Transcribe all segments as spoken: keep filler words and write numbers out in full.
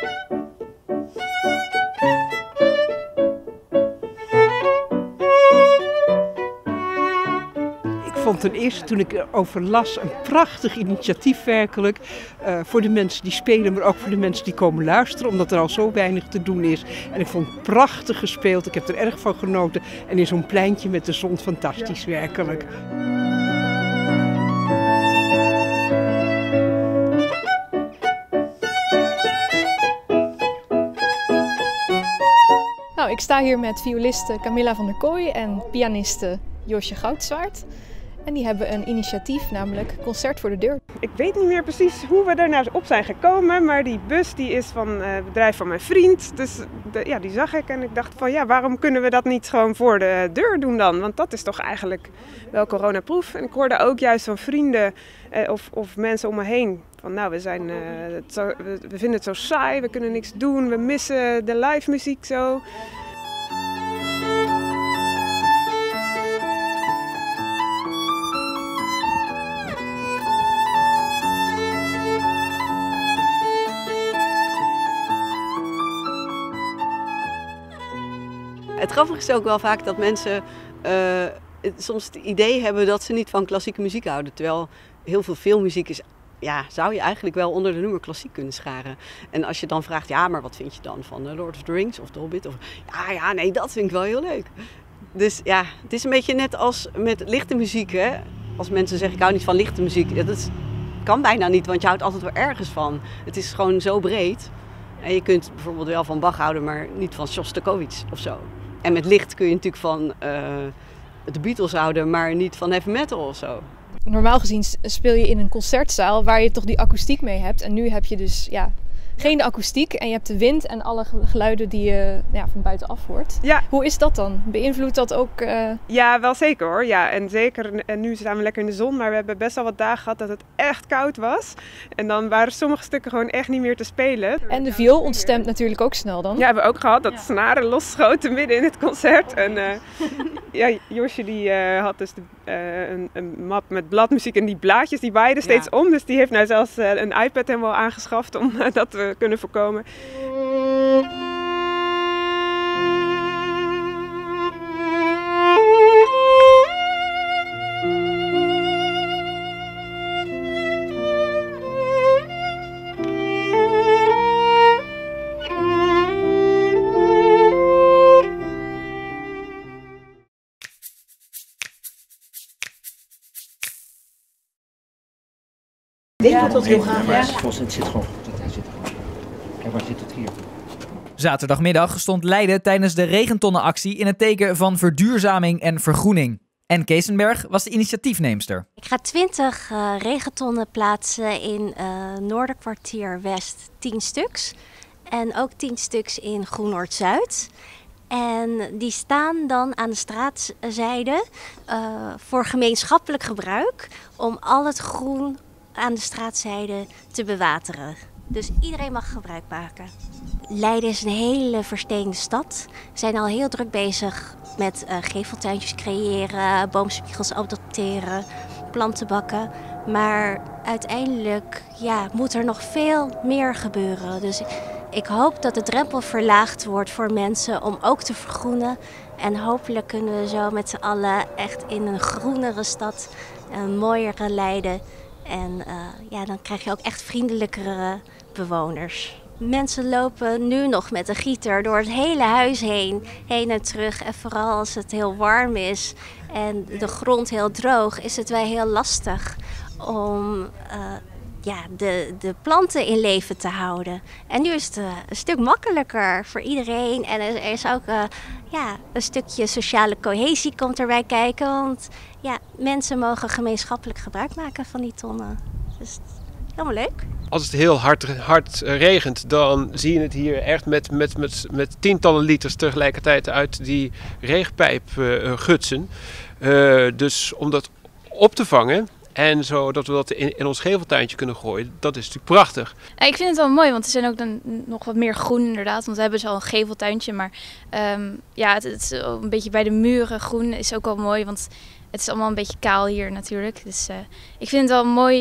Ik vond ten eerste, toen ik erover las, een prachtig initiatief werkelijk. Uh, voor de mensen die spelen, maar ook voor de mensen die komen luisteren. Omdat er al zo weinig te doen is. En ik vond het prachtig gespeeld. Ik heb er erg van genoten. En in zo'n pleintje met de zon fantastisch werkelijk. Nou, ik sta hier met violiste Camilla van der Kooi en pianiste Josje Goudzwaard. En die hebben een initiatief, namelijk Concert voor de Deur. Ik weet niet meer precies hoe we daar op zijn gekomen, maar die bus die is van het bedrijf van mijn vriend. Dus de, ja, die zag ik en ik dacht van ja, waarom kunnen we dat niet gewoon voor de deur doen dan? Want dat is toch eigenlijk wel coronaproof. En ik hoorde ook juist van vrienden eh, of, of mensen om me heen van nou, we, zijn, uh, het zo, we, we vinden het zo saai, we kunnen niks doen, we missen de live muziek zo. Het grappige is ook wel vaak dat mensen uh, het, soms het idee hebben dat ze niet van klassieke muziek houden. Terwijl heel veel filmmuziek is, ja, zou je eigenlijk wel onder de noemer klassiek kunnen scharen. En als je dan vraagt, ja, maar wat vind je dan van The Lord of the Rings of The Hobbit? Of, ja, ja, nee, dat vind ik wel heel leuk. Dus ja, het is een beetje net als met lichte muziek, hè. Als mensen zeggen, ik hou niet van lichte muziek. Dat is, kan bijna niet, want je houdt altijd wel ergens van. Het is gewoon zo breed. En je kunt bijvoorbeeld wel van Bach houden, maar niet van Shostakovich of zo. En met licht kun je natuurlijk van uh, de Beatles houden, maar niet van heavy metal of zo. Normaal gezien speel je in een concertzaal waar je toch die akoestiek mee hebt. En nu heb je dus ja, geen akoestiek en je hebt de wind en alle geluiden die je ja, van buitenaf hoort. Ja. Hoe is dat dan? Beïnvloedt dat ook? Uh... Ja, wel zeker hoor. Ja, en zeker, en nu staan we lekker in de zon, maar we hebben best wel wat dagen gehad dat het echt koud was. En dan waren sommige stukken gewoon echt niet meer te spelen. En de viool ontstemt natuurlijk ook snel dan? Ja, hebben we ook gehad dat de snaren losschoten midden in het concert. En uh, ja, Josje die uh, had dus de, uh, een, een map met bladmuziek en die blaadjes die waaiden steeds ja. om. Dus die heeft nou zelfs uh, een iPad helemaal aangeschaft om uh, dat te kunnen voorkomen. Ik denk dat dat heel gaaf is. Volgens het zit gewoon goed. Hij zit gewoon. Kijk, waar zit het hier? Zaterdagmiddag stond Leiden tijdens de regentonnenactie in het teken van verduurzaming en vergroening. En Keesenberg was de initiatiefneemster. Ik ga twintig uh, regentonnen plaatsen in uh, Noorderkwartier West, tien stuks. En ook tien stuks in Groenoord-Zuid. En die staan dan aan de straatzijde uh, voor gemeenschappelijk gebruik om al het groen aan de straatzijde te bewateren. Dus iedereen mag gebruik maken. Leiden is een hele versteende stad. We zijn al heel druk bezig met uh, geveltuintjes creëren, boomspiegels adopteren, plantenbakken. Maar uiteindelijk ja, moet er nog veel meer gebeuren. Dus ik hoop dat de drempel verlaagd wordt voor mensen om ook te vergroenen. En hopelijk kunnen we zo met z'n allen echt in een groenere stad, een mooiere Leiden. En uh, ja, dan krijg je ook echt vriendelijkere bewoners. Mensen lopen nu nog met een gieter door het hele huis heen, heen en terug. En vooral als het heel warm is en de grond heel droog, is het wel heel lastig om uh, ja, de, de planten in leven te houden. En nu is het uh, een stuk makkelijker voor iedereen. En er is ook uh, ja, een stukje sociale cohesie komt erbij kijken. Want ja, mensen mogen gemeenschappelijk gebruik maken van die tonnen. Dus helemaal leuk. Als het heel hard, hard regent, dan zie je het hier echt met, met, met, met tientallen liters tegelijkertijd uit die regenpijp uh, gutsen. Uh, dus om dat op te vangen en zodat we dat in, in ons geveltuintje kunnen gooien, dat is natuurlijk prachtig. Ik vind het wel mooi, want er zijn ook dan nog wat meer groen inderdaad. Want we hebben zo een geveltuintje, maar um, ja, het, het is een beetje bij de muren groen is ook wel mooi, want het is allemaal een beetje kaal hier natuurlijk. Dus uh, ik vind het wel mooi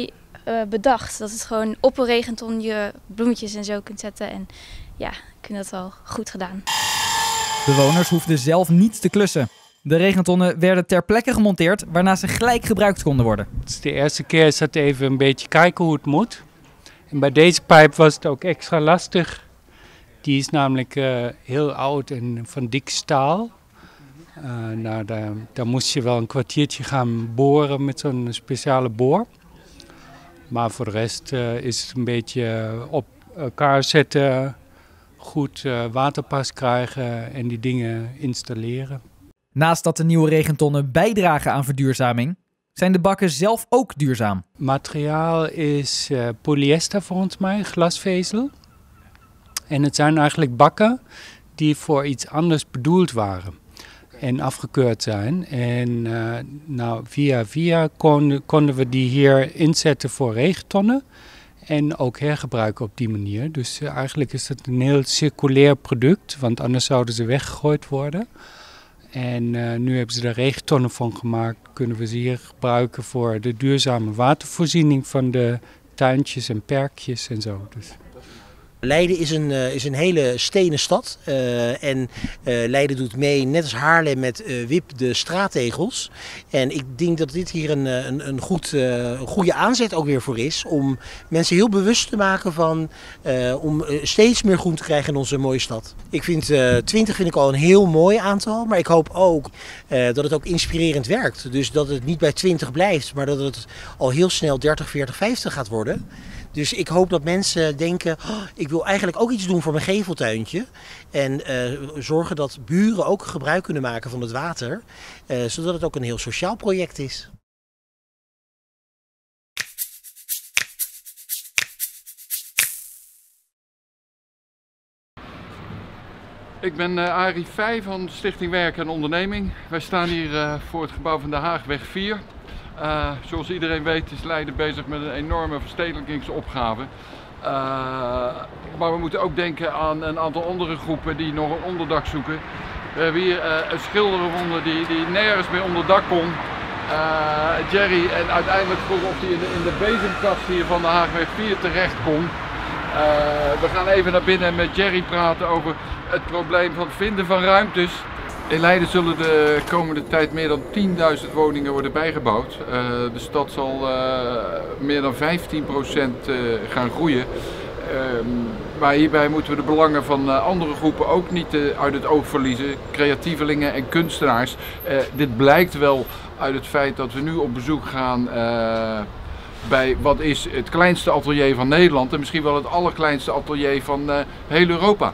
uh, bedacht. Dat het gewoon op een regenton je bloemetjes en zo kunt zetten. En ja, ik vind dat wel goed gedaan. Bewoners hoefden zelf niet te klussen. De regentonnen werden ter plekke gemonteerd, waarna ze gelijk gebruikt konden worden. Het is de eerste keer is dat even een beetje kijken hoe het moet. En bij deze pijp was het ook extra lastig. Die is namelijk uh, heel oud en van dik staal. Uh, nou, daar, daar moest je wel een kwartiertje gaan boren met zo'n speciale boor. Maar voor de rest uh, is het een beetje op elkaar zetten, goed uh, waterpas krijgen en die dingen installeren. Naast dat de nieuwe regentonnen bijdragen aan verduurzaming, zijn de bakken zelf ook duurzaam. Materiaal is uh, polyester volgens mij, glasvezel. En het zijn eigenlijk bakken die voor iets anders bedoeld waren en afgekeurd zijn. En uh, nou, via via konden, konden we die hier inzetten voor regentonnen en ook hergebruiken op die manier. Dus uh, eigenlijk is het een heel circulair product, want anders zouden ze weggegooid worden. En uh, nu hebben ze er regentonnen van gemaakt, kunnen we ze hier gebruiken voor de duurzame watervoorziening van de tuintjes en perkjes en zo. Dus. Leiden is een, uh, is een hele stenen stad uh, en uh, Leiden doet mee, net als Haarlem, met uh, W I P de straattegels. En ik denk dat dit hier een, een, een, goed, uh, een goede aanzet ook weer voor is om mensen heel bewust te maken van uh, om steeds meer groen te krijgen in onze mooie stad. Ik vind uh, twintig vind ik al een heel mooi aantal, maar ik hoop ook uh, dat het ook inspirerend werkt. Dus dat het niet bij twintig blijft, maar dat het al heel snel dertig, veertig, vijftig gaat worden. Dus ik hoop dat mensen denken, oh, ik wil eigenlijk ook iets doen voor mijn geveltuintje. En uh, zorgen dat buren ook gebruik kunnen maken van het water. Uh, zodat het ook een heel sociaal project is. Ik ben uh, Arie Vij van Stichting Werk en Onderneming. Wij staan hier uh, voor het gebouw van de Haagweg vier. Uh, zoals iedereen weet is Leiden bezig met een enorme verstedelijkingsopgave. Uh, maar we moeten ook denken aan een aantal andere groepen die nog een onderdak zoeken. We hebben hier uh, een schilder gevonden die, die nergens meer onder dak kon. Uh, Jerry en uiteindelijk vroeg of hij in de, in de bezemkast hier van de Haagweg vier terecht kon. Uh, we gaan even naar binnen en met Jerry praten over het probleem van het vinden van ruimtes. In Leiden zullen de komende tijd meer dan tienduizend woningen worden bijgebouwd. Uh, de stad zal uh, meer dan vijftien procent uh, gaan groeien. Uh, maar hierbij moeten we de belangen van uh, andere groepen ook niet uh, uit het oog verliezen. Creatievelingen en kunstenaars. Uh, dit blijkt wel uit het feit dat we nu op bezoek gaan uh, bij wat is het kleinste atelier van Nederland. En misschien wel het allerkleinste atelier van uh, heel Europa.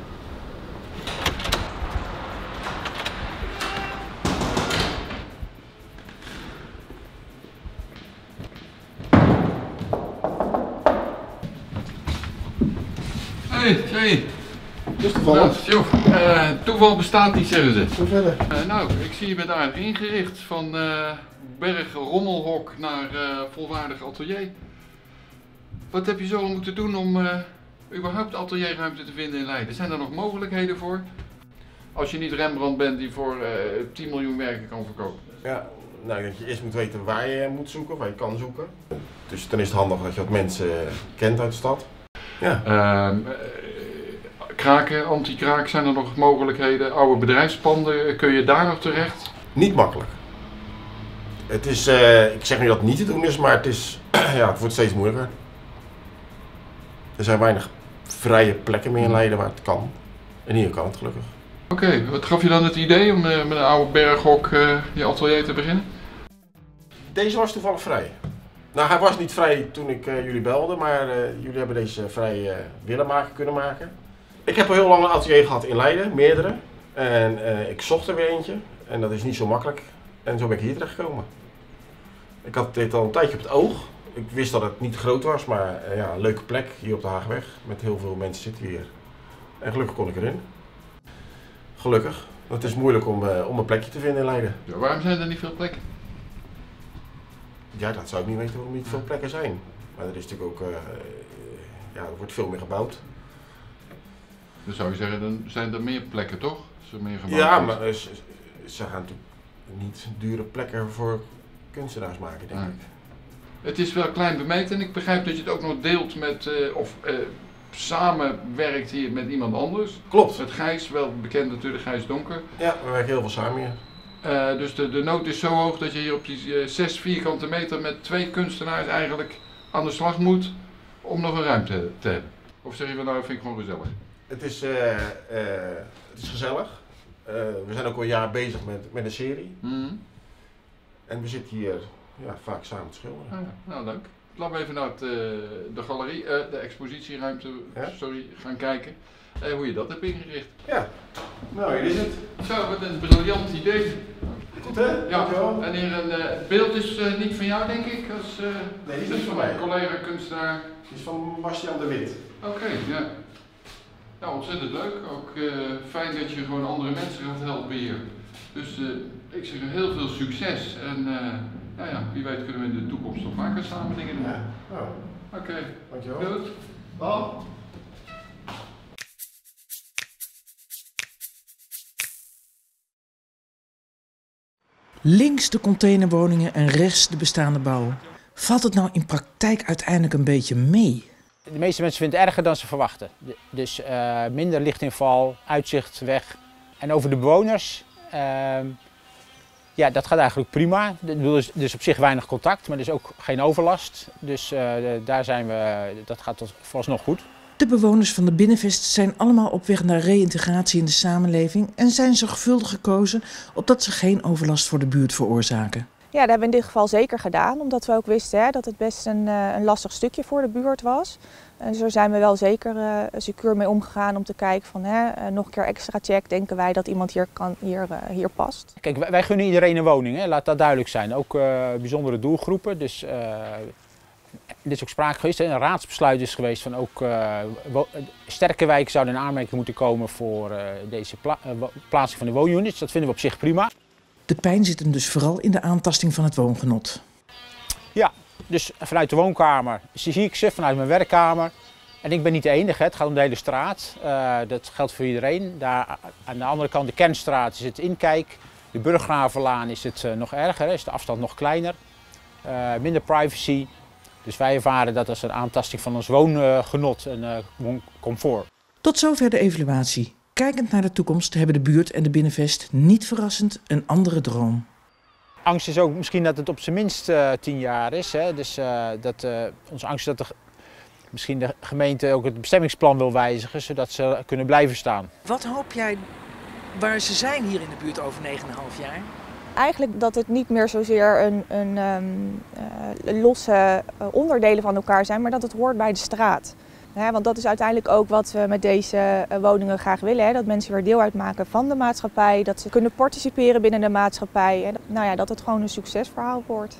Hey, hey. Dus toevallig. Nou, uh, toeval bestaat niet, zeggen ze. Toevallig. Uh, nou, ik zie je bent aardig ingericht van uh, berg rommelhok naar uh, volwaardig atelier. Wat heb je zo lang moeten doen om uh, überhaupt atelierruimte te vinden in Leiden? Zijn er nog mogelijkheden voor? Als je niet Rembrandt bent die voor uh, tien miljoen werken kan verkopen. Ja, nou, ik denk dat je eerst moet weten waar je moet zoeken, waar je kan zoeken. Dus dan is het handig dat je wat mensen kent uit de stad. Ja. Uh, kraken, anti-kraak, zijn er nog mogelijkheden? Oude bedrijfspanden, kun je daar nog terecht? Niet makkelijk. Het is, uh, ik zeg niet dat het niet te doen is, maar het, is, ja, het wordt steeds moeilijker. Er zijn weinig vrije plekken meer in Leiden waar het kan. En hier kan het gelukkig. Oké, okay, wat gaf je dan het idee om uh, met een oude berghok uh, je atelier te beginnen? Deze was toevallig vrij. Nou, hij was niet vrij toen ik uh, jullie belde, maar uh, jullie hebben deze vrij uh, willen maken, kunnen maken. Ik heb al heel lang een atelier gehad in Leiden, meerdere. En uh, ik zocht er weer eentje. En dat is niet zo makkelijk. En zo ben ik hier terecht gekomen. Ik had dit al een tijdje op het oog. Ik wist dat het niet groot was, maar uh, ja, een leuke plek hier op de Haagweg. Met heel veel mensen zitten hier. En gelukkig kon ik erin. Gelukkig. Het is moeilijk om, uh, om een plekje te vinden in Leiden. Ja, waarom zijn er niet veel plekken? Ja, dat zou ik niet weten waarom niet veel plekken zijn. Maar er is natuurlijk ook, uh, ja, er wordt veel meer gebouwd. Dan zou je zeggen, dan zijn er meer plekken toch? Als er meer gebouwd ja, is. maar uh, ze, ze gaan natuurlijk niet dure plekken voor kunstenaars maken, denk ah. ik. Het is wel klein bemeten en ik begrijp dat je het ook nog deelt met, uh, of uh, samenwerkt hier met iemand anders. Klopt. Met Gijs, wel bekend natuurlijk, Gijs Donker. Ja, we werken heel veel samen hier. Uh, dus de, de nood is zo hoog dat je hier op die uh, zes vierkante meter met twee kunstenaars eigenlijk aan de slag moet om nog een ruimte te hebben. Of zeg je van nou, vind ik gewoon gezellig? Het is, uh, uh, het is gezellig. Uh, we zijn ook al een jaar bezig met, met een serie. Mm-hmm. En we zitten hier ja, vaak samen te schilderen. Ah, ja. Nou, leuk. Laten we even naar het, uh, de galerie, uh, de expositieruimte ja? sorry, gaan kijken. Uh, hoe je dat hebt ingericht. Ja, nou hier is het. Zo, wat een briljant idee. Goed hè? Ja, dankjewel. En hier een uh, beeld is uh, niet van jou denk ik? Als, uh, nee, die is niet van mij. Collega kunstenaar. Die is van Bastiaan de Wit. Oké, okay, ja. Nou, ontzettend leuk. Ook uh, fijn dat je gewoon andere mensen gaat helpen hier. Dus uh, ik zeg heel veel succes. En uh, nou ja, wie weet kunnen we in de toekomst nog vaker samen dingen doen. Ja. Oh. Oké, okay. Dankjewel. Goed. Dag. Links de containerwoningen en rechts de bestaande bouw. Valt het nou in praktijk uiteindelijk een beetje mee? De meeste mensen vinden het erger dan ze verwachten. Dus uh, minder lichtinval, uitzicht weg. En over de bewoners, uh, ja, dat gaat eigenlijk prima. Dus, dus op zich weinig contact, maar dus ook geen overlast. Dus uh, daar zijn we, dat gaat tot vooralsnog goed. De bewoners van de Binnenvest zijn allemaal op weg naar reïntegratie in de samenleving en zijn zorgvuldig gekozen opdat ze geen overlast voor de buurt veroorzaken. Ja, dat hebben we in dit geval zeker gedaan, omdat we ook wisten hè, dat het best een, een lastig stukje voor de buurt was. En zo zijn we wel zeker uh, secuur mee omgegaan om te kijken van hè, nog een keer extra check, denken wij dat iemand hier, kan, hier, uh, hier past. Kijk, wij, wij gunnen iedereen een woning, hè, laat dat duidelijk zijn. Ook uh, bijzondere doelgroepen. Dus, uh, er is ook sprake geweest, hè, een raadsbesluit is geweest van ook uh, sterke wijken zouden in aanmerking moeten komen voor uh, deze pla uh, plaatsing van de woonunits. Dat vinden we op zich prima. De pijn zit hem dus vooral in de aantasting van het woongenot. Ja, dus vanuit de woonkamer zie ik ze, vanuit mijn werkkamer. En ik ben niet de enige, het gaat om de hele straat. Uh, dat geldt voor iedereen. Daar, aan de andere kant, de Kernstraat, is het inkijk. De Burggravenlaan is het uh, nog erger, is de afstand nog kleiner. Uh, minder privacy. Dus wij ervaren dat als een aantasting van ons woongenot en uh, wooncomfort. Tot zover de evaluatie. Kijkend naar de toekomst hebben de buurt en de Binnenvest niet verrassend een andere droom. Angst is ook misschien dat het op zijn minst uh, tien jaar is. Hè? Dus uh, dat, uh, onze angst is dat de, misschien de gemeente ook het bestemmingsplan wil wijzigen, zodat ze kunnen blijven staan. Wat hoop jij waar ze zijn hier in de buurt over negen komma vijf jaar? Eigenlijk dat het niet meer zozeer een, een um, uh, losse uh, onderdelen van elkaar zijn, maar dat het hoort bij de straat. He, want dat is uiteindelijk ook wat we met deze uh, woningen graag willen. Hè? Dat mensen weer deel uitmaken van de maatschappij, dat ze kunnen participeren binnen de maatschappij. En nou ja, dat het gewoon een succesverhaal wordt.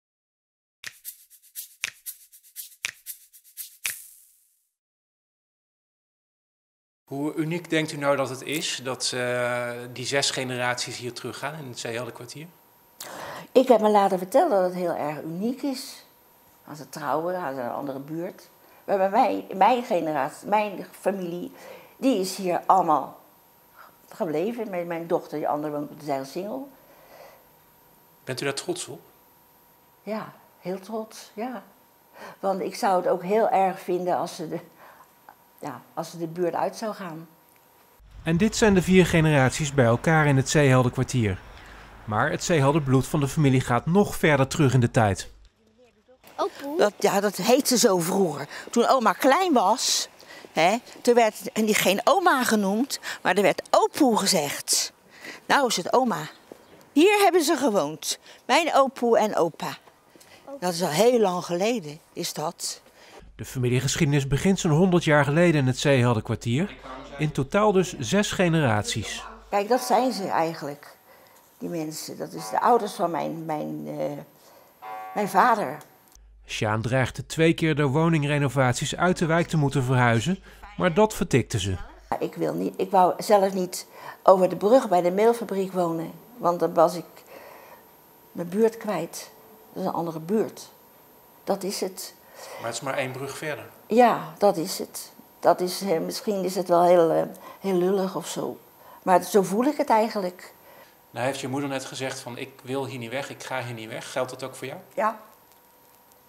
Hoe uniek denkt u nou dat het is dat uh, die zes generaties hier teruggaan in het Zeeheldenkwartier? Ik heb me laten vertellen dat het heel erg uniek is. Als ze trouwen, gaan ze naar een andere buurt. Maar bij mij, mijn generatie, mijn familie, die is hier allemaal gebleven. Mijn, mijn dochter, die andere woont op de Zeilsingel. Bent u daar trots op? Ja, heel trots, ja. Want ik zou het ook heel erg vinden als ze de, ja, als ze de buurt uit zou gaan. En dit zijn de vier generaties bij elkaar in het Zeeheldenkwartier. Maar het Zeehelderbloed van de familie gaat nog verder terug in de tijd. Dat, ja, dat heette zo vroeger. Toen oma klein was, hè, toen werd en die geen oma genoemd, maar er werd opoe gezegd. Nou is het oma. Hier hebben ze gewoond. Mijn opoe en opa. Dat is al heel lang geleden, is dat. De familiegeschiedenis begint zo'n honderd jaar geleden in het Zeeheldenkwartier. In totaal dus zes generaties. Kijk, dat zijn ze eigenlijk, die mensen. Dat is de ouders van mijn, mijn, uh, mijn vader. Sjaan dreigde twee keer door woningrenovaties uit de wijk te moeten verhuizen, maar dat vertikte ze. Ik, wil niet, ik wou zelf niet over de brug bij de meelfabriek wonen, want dan was ik mijn buurt kwijt. Dat is een andere buurt. Dat is het. Maar het is maar één brug verder. Ja, dat is het. Dat is, misschien is het wel heel, heel lullig of zo. Maar zo voel ik het eigenlijk. Nou heeft je moeder net gezegd van ik wil hier niet weg, ik ga hier niet weg. Geldt dat ook voor jou? Ja.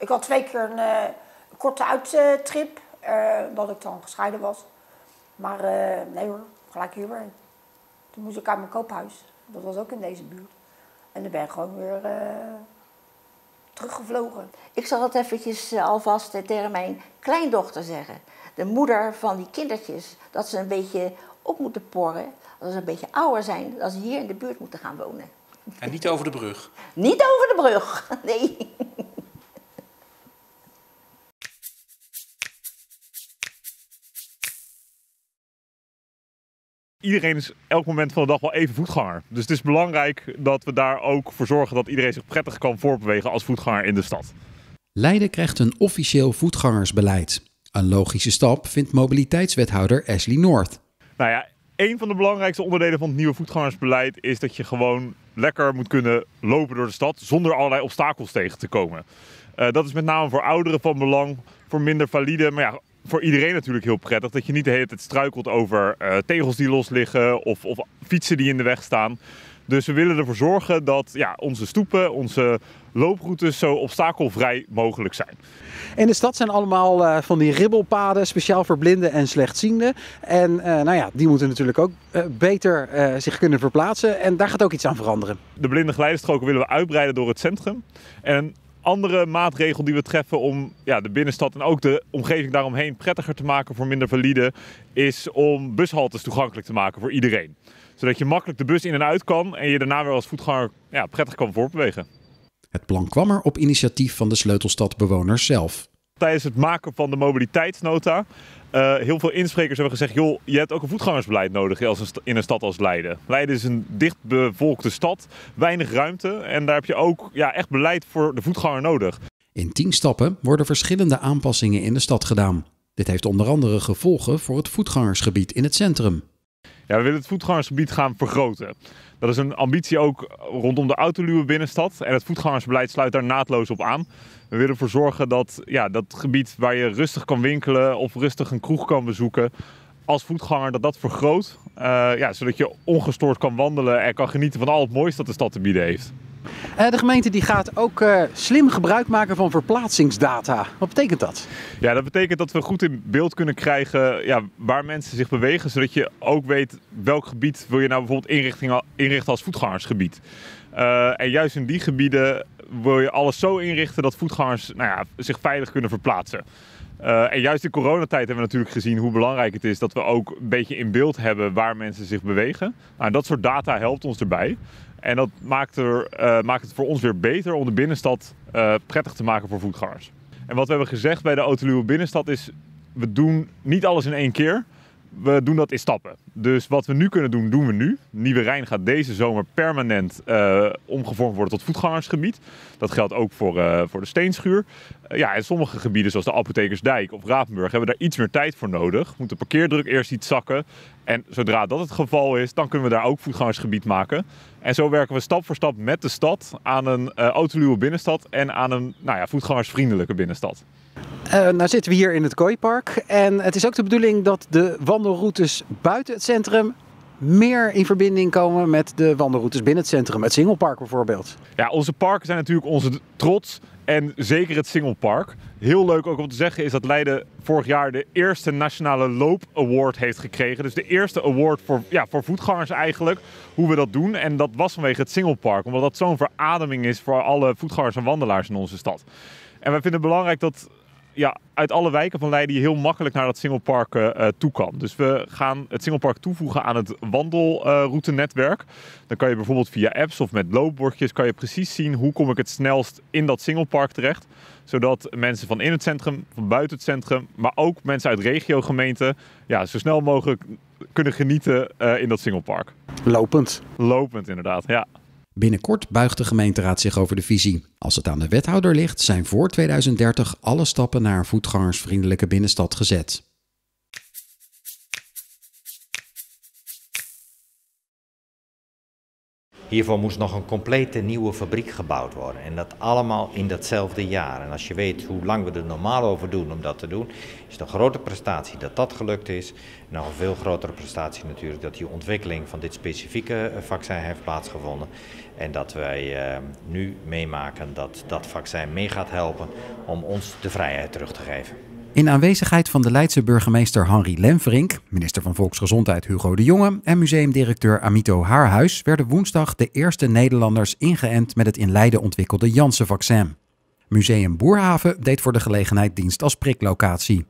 Ik had twee keer een, uh, een korte uittrip, uh, dat ik dan gescheiden was. Maar uh, nee hoor, gelijk hierbij. Toen moest ik uit mijn koophuis. Dat was ook in deze buurt. En dan ben ik gewoon weer uh, teruggevlogen. Ik zal het eventjes uh, alvast uh, tegen mijn kleindochter zeggen. De moeder van die kindertjes, dat ze een beetje op moeten porren. Als ze een beetje ouder zijn, dat ze hier in de buurt moeten gaan wonen. En niet over de brug? Niet over de brug, nee. Iedereen is elk moment van de dag wel even voetganger. Dus het is belangrijk dat we daar ook voor zorgen dat iedereen zich prettig kan voorbewegen als voetganger in de stad. Leiden krijgt een officieel voetgangersbeleid. Een logische stap vindt mobiliteitswethouder Ashley North. Nou ja, een van de belangrijkste onderdelen van het nieuwe voetgangersbeleid is dat je gewoon lekker moet kunnen lopen door de stad zonder allerlei obstakels tegen te komen. Uh, dat is met name voor ouderen van belang, voor minder valide, maar ja, voor iedereen natuurlijk heel prettig. Dat je niet de hele tijd struikelt over uh, tegels die los liggen of, of fietsen die in de weg staan. Dus we willen ervoor zorgen dat ja, onze stoepen, onze looproutes zo obstakelvrij mogelijk zijn. In de stad zijn allemaal uh, van die ribbelpaden, speciaal voor blinden en slechtzienden. En uh, nou ja, die moeten natuurlijk ook uh, beter uh, zich kunnen verplaatsen. En daar gaat ook iets aan veranderen. De blinde geleidestroken willen we uitbreiden door het centrum. En een andere maatregel die we treffen om ja, de binnenstad en ook de omgeving daaromheen prettiger te maken voor minder valide, is om bushaltes toegankelijk te maken voor iedereen. Zodat je makkelijk de bus in en uit kan en je daarna weer als voetganger ja, prettig kan voorbewegen. Het plan kwam er op initiatief van de Sleutelstadbewoners zelf. Tijdens het maken van de mobiliteitsnota, uh, heel veel insprekers hebben gezegd, joh, je hebt ook een voetgangersbeleid nodig als een in een stad als Leiden. Leiden is een dichtbevolkte stad, weinig ruimte en daar heb je ook ja, echt beleid voor de voetganger nodig. In tien stappen worden verschillende aanpassingen in de stad gedaan. Dit heeft onder andere gevolgen voor het voetgangersgebied in het centrum. Ja, we willen het voetgangersgebied gaan vergroten. Dat is een ambitie ook rondom de autoluwe binnenstad en het voetgangersbeleid sluit daar naadloos op aan. We willen ervoor zorgen dat ja, dat gebied waar je rustig kan winkelen of rustig een kroeg kan bezoeken als voetganger, dat dat vergroot. Uh, ja, zodat je ongestoord kan wandelen en kan genieten van al het moois dat de stad te bieden heeft. Uh, de gemeente die gaat ook uh, slim gebruik maken van verplaatsingsdata. Wat betekent dat? Ja, dat betekent dat we goed in beeld kunnen krijgen ja, waar mensen zich bewegen. Zodat je ook weet welk gebied wil je nou bijvoorbeeld inrichten, inrichten als voetgangersgebied. Uh, en juist in die gebieden wil je alles zo inrichten dat voetgangers nou ja, zich veilig kunnen verplaatsen. Uh, en juist in coronatijd hebben we natuurlijk gezien hoe belangrijk het is dat we ook een beetje in beeld hebben waar mensen zich bewegen. Nou, dat soort data helpt ons erbij. En dat maakt, er, uh, maakt het voor ons weer beter om de binnenstad uh, prettig te maken voor voetgangers. En wat we hebben gezegd bij de Autoluwe binnenstad is, we doen niet alles in één keer. We doen dat in stappen. Dus wat we nu kunnen doen, doen we nu. Nieuwe Rijn gaat deze zomer permanent uh, omgevormd worden tot voetgangersgebied. Dat geldt ook voor, uh, voor de Steenschuur. Uh, ja, en sommige gebieden zoals de Apothekersdijk of Rapenburg hebben daar iets meer tijd voor nodig. Moet de parkeerdruk eerst iets zakken. En zodra dat het geval is, dan kunnen we daar ook voetgangersgebied maken. En zo werken we stap voor stap met de stad aan een uh, autoluwe binnenstad en aan een nou ja, voetgangersvriendelijke binnenstad. Uh, nou zitten we hier in het Kooipark en het is ook de bedoeling dat de wandelroutes buiten het centrum meer in verbinding komen met de wandelroutes binnen het centrum. Het Singelpark bijvoorbeeld. Ja, onze parken zijn natuurlijk onze trots en zeker het Singelpark. Heel leuk ook om te zeggen is dat Leiden vorig jaar de eerste Nationale Loop Award heeft gekregen. Dus de eerste award voor, ja, voor voetgangers eigenlijk, hoe we dat doen. En dat was vanwege het Singelpark, omdat dat zo'n verademing is voor alle voetgangers en wandelaars in onze stad. En wij vinden het belangrijk dat ja, uit alle wijken van Leiden je heel makkelijk naar dat Singelpark uh, toe kan. Dus we gaan het Singelpark toevoegen aan het wandelroutenetwerk. Dan kan je bijvoorbeeld via apps of met loopbordjes kan je precies zien hoe kom ik het snelst in dat Singelpark terecht. Zodat mensen van in het centrum, van buiten het centrum, maar ook mensen uit regiogemeenten ja, zo snel mogelijk kunnen genieten uh, in dat Singelpark. Lopend. Lopend inderdaad, ja. Binnenkort buigt de gemeenteraad zich over de visie. Als het aan de wethouder ligt, zijn voor tweeduizend dertig alle stappen naar een voetgangersvriendelijke binnenstad gezet. Hiervoor moest nog een complete nieuwe fabriek gebouwd worden. En dat allemaal in datzelfde jaar. En als je weet hoe lang we er normaal over doen om dat te doen, is het een grote prestatie dat dat gelukt is. En nog een veel grotere prestatie natuurlijk dat die ontwikkeling van dit specifieke vaccin heeft plaatsgevonden. En dat wij uh, nu meemaken dat dat vaccin mee gaat helpen om ons de vrijheid terug te geven. In aanwezigheid van de Leidse burgemeester Henri Lemferink, minister van Volksgezondheid Hugo de Jonge en museumdirecteur Amito Haarhuis werden woensdag de eerste Nederlanders ingeënt met het in Leiden ontwikkelde Janssen-vaccin. Museum Boerhaven deed voor de gelegenheid dienst als priklocatie.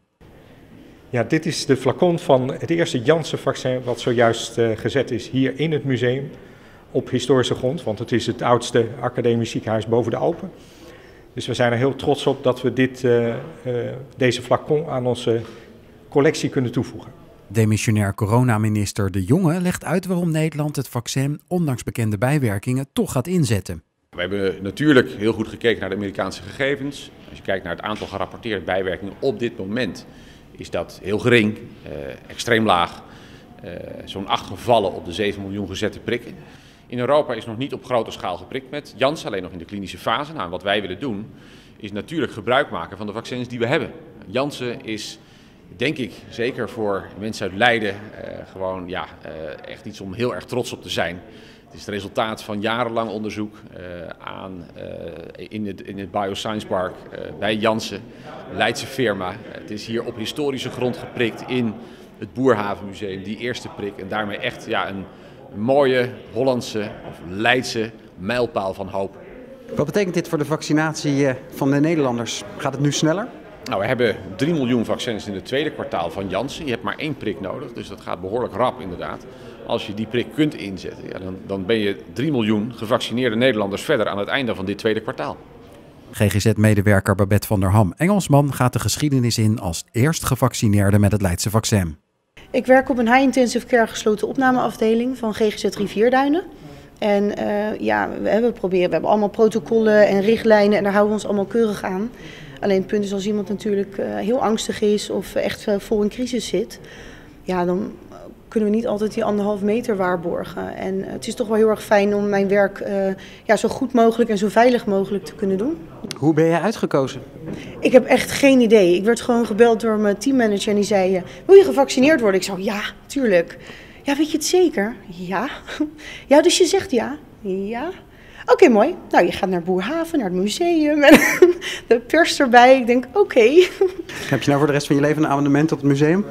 Ja, dit is de flacon van het eerste Janssen-vaccin wat zojuist uh, gezet is hier in het museum op historische grond, want het is het oudste academisch ziekenhuis boven de Alpen. Dus we zijn er heel trots op dat we dit, uh, uh, deze flacon aan onze collectie kunnen toevoegen. Demissionair coronaminister De Jonge legt uit waarom Nederland het vaccin, ondanks bekende bijwerkingen, toch gaat inzetten. We hebben natuurlijk heel goed gekeken naar de Amerikaanse gegevens. Als je kijkt naar het aantal gerapporteerde bijwerkingen op dit moment, is dat heel gering, uh, extreem laag. Uh, Zo'n acht gevallen op de zeven miljoen gezette prikken. In Europa is nog niet op grote schaal geprikt met Janssen, alleen nog in de klinische fase. Nou, wat wij willen doen is natuurlijk gebruik maken van de vaccins die we hebben. Janssen is, denk ik, zeker voor mensen uit Leiden uh, gewoon ja, uh, echt iets om heel erg trots op te zijn. Het is het resultaat van jarenlang onderzoek uh, aan, uh, in, het, in het Bioscience Park uh, bij Janssen, een Leidse firma. Uh, het is hier op historische grond geprikt in het Boerhavenmuseum, die eerste prik. En daarmee echt ja, een mooie Hollandse of Leidse mijlpaal van hoop. Wat betekent dit voor de vaccinatie van de Nederlanders? Gaat het nu sneller? Nou, we hebben drie miljoen vaccins in het tweede kwartaal van Janssen. Je hebt maar één prik nodig, dus dat gaat behoorlijk rap inderdaad. Als je die prik kunt inzetten, ja, dan, dan ben je drie miljoen gevaccineerde Nederlanders verder aan het einde van dit tweede kwartaal. G G Z-medewerker Babette van der Ham-Engelsman gaat de geschiedenis in als eerst gevaccineerde met het Leidse vaccin. Ik werk op een high-intensive care gesloten opnameafdeling van G G Z Rivierduinen. En uh, ja, we hebben proberen, we hebben allemaal protocollen en richtlijnen en daar houden we ons allemaal keurig aan. Alleen het punt is als iemand natuurlijk uh, heel angstig is of echt uh, vol in crisis zit, ja, dan kunnen we niet altijd die anderhalf meter waarborgen. En uh, het is toch wel heel erg fijn om mijn werk uh, ja, zo goed mogelijk en zo veilig mogelijk te kunnen doen. Hoe ben jij uitgekozen? Ik heb echt geen idee. Ik werd gewoon gebeld door mijn teammanager en die zei, uh, wil je gevaccineerd worden? Ik zei, ja, tuurlijk. Ja, weet je het zeker? Ja. Ja, dus je zegt ja? Ja. Oké, okay, mooi. Nou, je gaat naar Boerhaven, naar het museum en de pers erbij. Ik denk, oké. Okay. Heb je nou voor de rest van je leven een abonnement op het museum?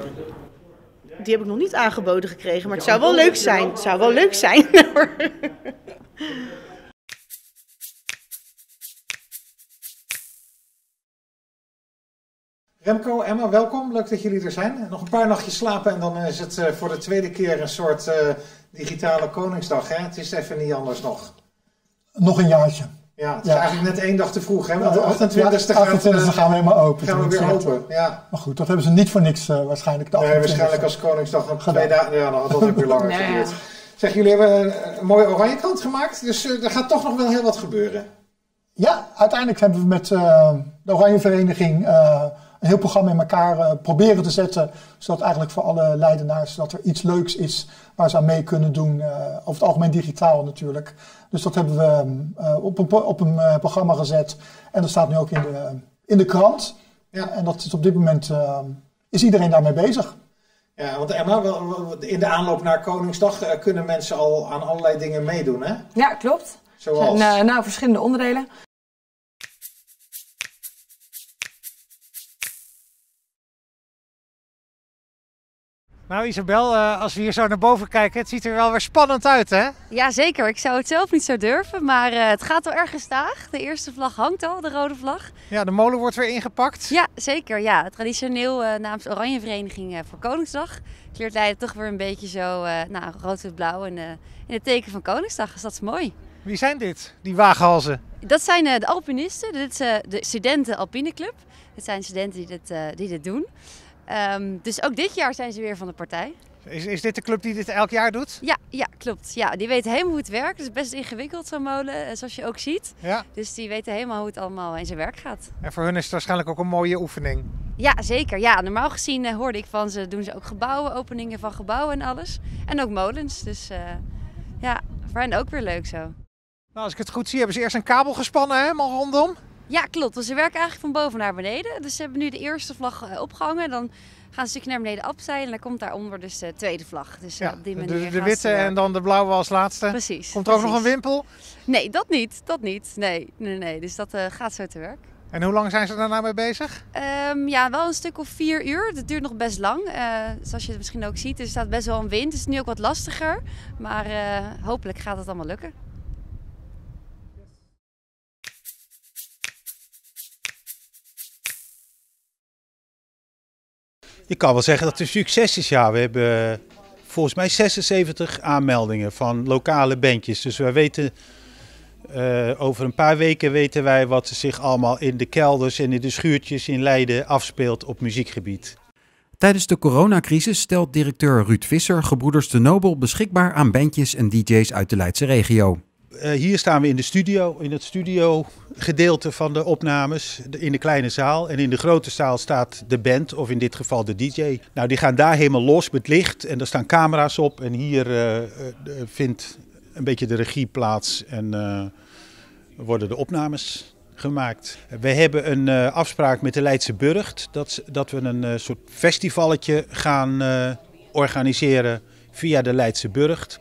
Die heb ik nog niet aangeboden gekregen, maar het zou wel leuk zijn. Het zou wel leuk zijn. Remco, Emma, welkom. Leuk dat jullie er zijn. Nog een paar nachtjes slapen en dan is het uh, voor de tweede keer een soort uh, digitale Koningsdag. Hè? Het is even niet anders nog. Nog een jaartje. Ja, het is ja. eigenlijk net één dag te vroeg. Hè? Want de achtentwintigste ja, achtentwintigste gaan we helemaal open. Gaan we weer open, ja. Maar goed, dat hebben ze niet voor niks uh, waarschijnlijk. De nee, waarschijnlijk als Koningsdag nog twee dagen. Ja, dan had dat ook weer langer nee. geduurd. Zeg, jullie hebben een mooie oranje krant gemaakt, dus uh, er gaat toch nog wel heel wat gebeuren. Ja, uiteindelijk hebben we met uh, de Oranje Vereniging uh, een heel programma in elkaar uh, proberen te zetten, zodat eigenlijk voor alle Leidenaars dat er iets leuks is waar ze aan mee kunnen doen, uh, over het algemeen digitaal natuurlijk. Dus dat hebben we uh, op een, op een uh, programma gezet en dat staat nu ook in de, in de krant. Ja. En dat is op dit moment, uh, is iedereen daarmee bezig. Ja, want Emma, in de aanloop naar Koningsdag uh, kunnen mensen al aan allerlei dingen meedoen, hè? Ja, klopt. Zoals? En, uh, nou, verschillende onderdelen. Nou Isabel, als we hier zo naar boven kijken, het ziet er wel weer spannend uit, hè? Ja, zeker. Ik zou het zelf niet zo durven, maar uh, het gaat wel erg gestaag. De eerste vlag hangt al, de rode vlag. Ja, de molen wordt weer ingepakt. Ja, zeker. Ja, traditioneel uh, namens Oranje Vereniging uh, voor Koningsdag kleurt Leiden toch weer een beetje zo uh, nou, rood-wit-blauw in, uh, in het teken van Koningsdag. Dus dat is mooi. Wie zijn dit, die waaghalzen? Dat zijn uh, de alpinisten. Dit is uh, de Studenten Alpine Club. Dit zijn studenten die dit, uh, die dit doen. Um, dus ook dit jaar zijn ze weer van de partij. Is, is dit de club die dit elk jaar doet? Ja, ja, klopt. Ja, die weten helemaal hoe het werkt. Het is best ingewikkeld, zo'n molen, zoals je ook ziet. Ja. Dus die weten helemaal hoe het allemaal in zijn werk gaat. En voor hun is het waarschijnlijk ook een mooie oefening. Ja, zeker. Ja, normaal gezien uh, hoorde ik van ze, doen ze ook gebouwen, openingen van gebouwen en alles. En ook molens. Dus uh, ja, voor hen ook weer leuk zo. Nou, als ik het goed zie, hebben ze eerst een kabel gespannen, hè, helemaal rondom. Ja, klopt. Dus ze werken eigenlijk van boven naar beneden. Dus ze hebben nu de eerste vlag opgehangen. Dan gaan ze een stukje naar beneden afzeilen en dan komt daaronder dus de tweede vlag. Dus ja, op die manier de, de witte en dan de blauwe als laatste. Precies. Komt er ook precies. nog een wimpel? Nee, dat niet. Dat niet. Nee, nee, nee. Dus dat uh, gaat zo te werk. En hoe lang zijn ze daar nou mee bezig? Um, ja, wel een stuk of vier uur. Het duurt nog best lang. Uh, zoals je het misschien ook ziet, er staat best wel een wind. Het is nu ook wat lastiger. Maar uh, hopelijk gaat het allemaal lukken. Je kan wel zeggen dat het een succes is. Ja, we hebben volgens mij zesenzeventig aanmeldingen van lokale bandjes. Dus wij weten, uh, over een paar weken weten wij wat zich allemaal in de kelders en in de schuurtjes in Leiden afspeelt op muziekgebied. Tijdens de coronacrisis stelt directeur Ruud Visser Gebroeders de Nobel beschikbaar aan bandjes en D J's uit de Leidse regio. Uh, hier staan we in de studio, in het studio gedeelte van de opnames, in de kleine zaal. En in de grote zaal staat de band, of in dit geval de D J. Nou, die gaan daar helemaal los met licht en er staan camera's op. En hier uh, uh, vindt een beetje de regie plaats en uh, worden de opnames gemaakt. We hebben een uh, afspraak met de Leidse Burcht dat, dat we een uh, soort festivalletje gaan uh, organiseren via de Leidse Burcht.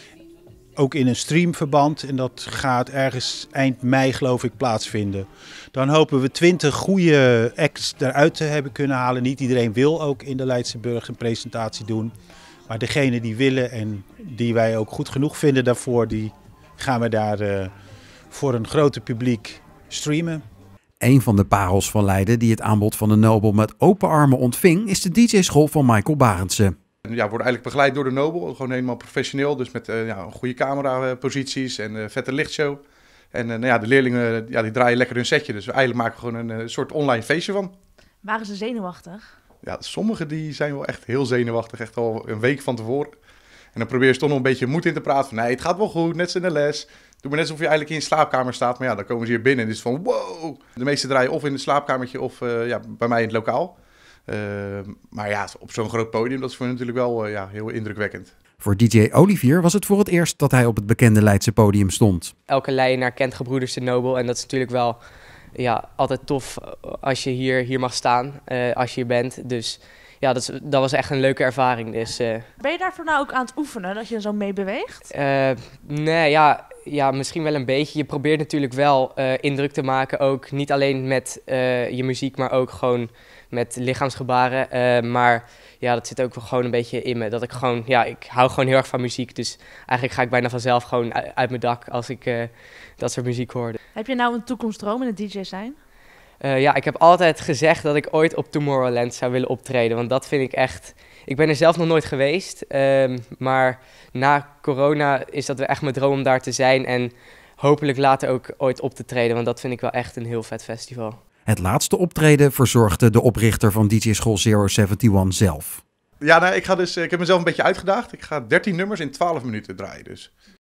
Ook in een streamverband en dat gaat ergens eind mei geloof ik plaatsvinden. Dan hopen we twintig goede acts eruit te hebben kunnen halen. Niet iedereen wil ook in de Leidse Burg een presentatie doen. Maar degene die willen en die wij ook goed genoeg vinden daarvoor, die gaan we daar uh, voor een groter publiek streamen. Een van de parels van Leiden die het aanbod van de Nobel met open armen ontving is de D J-school van Michael Barendse. Ja, we worden eigenlijk begeleid door de Nobel, gewoon helemaal professioneel, dus met uh, ja, goede cameraposities en uh, vette lichtshow. En uh, nou ja, de leerlingen ja, die draaien lekker hun setje, dus we eigenlijk maken gewoon een uh, soort online feestje van. Waren ze zenuwachtig? Ja, sommigen die zijn wel echt heel zenuwachtig, echt al een week van tevoren. En dan probeer je toch nog een beetje moed in te praten van nee, het gaat wel goed, net zoals in de les. Doe maar net alsof je eigenlijk in je slaapkamer staat, maar ja, dan komen ze hier binnen en het is van wow. De meeste draaien of in het slaapkamertje of uh, ja, bij mij in het lokaal. Uh, maar ja, op zo'n groot podium, dat is voor hen natuurlijk wel uh, ja, heel indrukwekkend. Voor D J Olivier was het voor het eerst dat hij op het bekende Leidse podium stond. Elke Leidenaar kent Gebroeders de Nobel en dat is natuurlijk wel ja, altijd tof als je hier, hier mag staan, uh, als je hier bent. Dus ja, dat, is, dat was echt een leuke ervaring. Dus, uh, ben je daarvoor nou ook aan het oefenen, dat je er zo mee beweegt? Uh, nee, ja, ja, misschien wel een beetje. Je probeert natuurlijk wel uh, indruk te maken, ook niet alleen met uh, je muziek, maar ook gewoon met lichaamsgebaren. Uh, maar ja, dat zit ook wel gewoon een beetje in me. Dat ik gewoon, ja, ik hou gewoon heel erg van muziek. Dus eigenlijk ga ik bijna vanzelf gewoon uit, uit mijn dak als ik uh, dat soort muziek hoorde. Heb je nou een toekomstdroom in het D J zijn? Uh, ja, ik heb altijd gezegd dat ik ooit op Tomorrowland zou willen optreden. Want dat vind ik echt... Ik ben er zelf nog nooit geweest. Uh, maar na corona is dat wel echt mijn droom om daar te zijn. En hopelijk later ook ooit op te treden. Want dat vind ik wel echt een heel vet festival. Het laatste optreden verzorgde de oprichter van D J-school zero seventy one zelf. Ja, nou, ik, ga dus, ik heb mezelf een beetje uitgedaagd. Ik ga dertien nummers in twaalf minuten draaien dus.